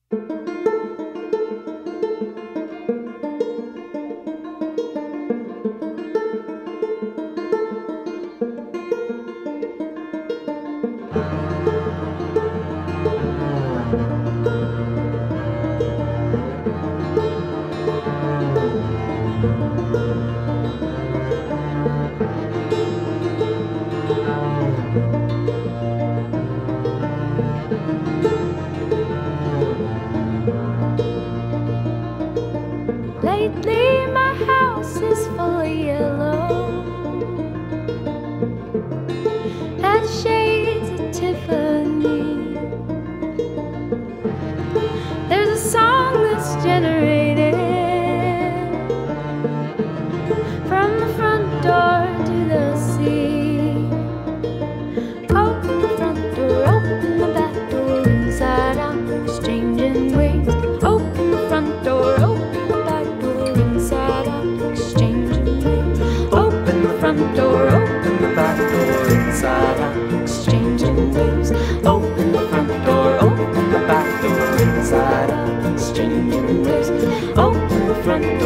Lately my house is full of yellow, had shades of Tiffany. There's a song that's generated from the front door to the sea. Open the front door, open the back door, inside out, exchanging ways. Open the front door, open the back door, inside out, exchanging ways. Open the front door, open the back door, inside out, exchanging ways. Open the front door, open the back door, inside out, exchanging ways. Open the front